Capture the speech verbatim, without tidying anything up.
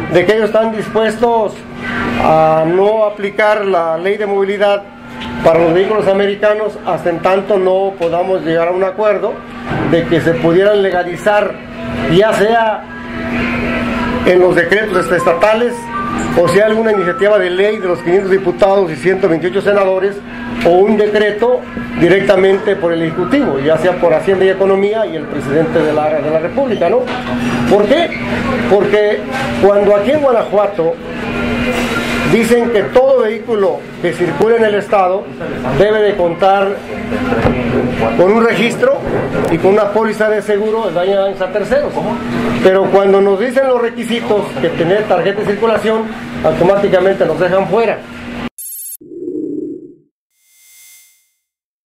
de que ellos están dispuestos a no aplicar la ley de movilidad para los vehículos americanos hasta en tanto no podamos llegar a un acuerdo de que se pudieran legalizar, ya sea en los decretos estatales o sea alguna iniciativa de ley de los quinientos diputados y ciento veintiocho senadores, o un decreto directamente por el Ejecutivo, ya sea por Hacienda y Economía y el presidente de la, de la República, ¿no? ¿Por qué? Porque cuando aquí en Guanajuato dicen que todo vehículo que circule en el estado debe de contar con un registro y con una póliza de seguro de daños a terceros, pero cuando nos dicen los requisitos que tener tarjeta de circulación, automáticamente nos dejan fuera.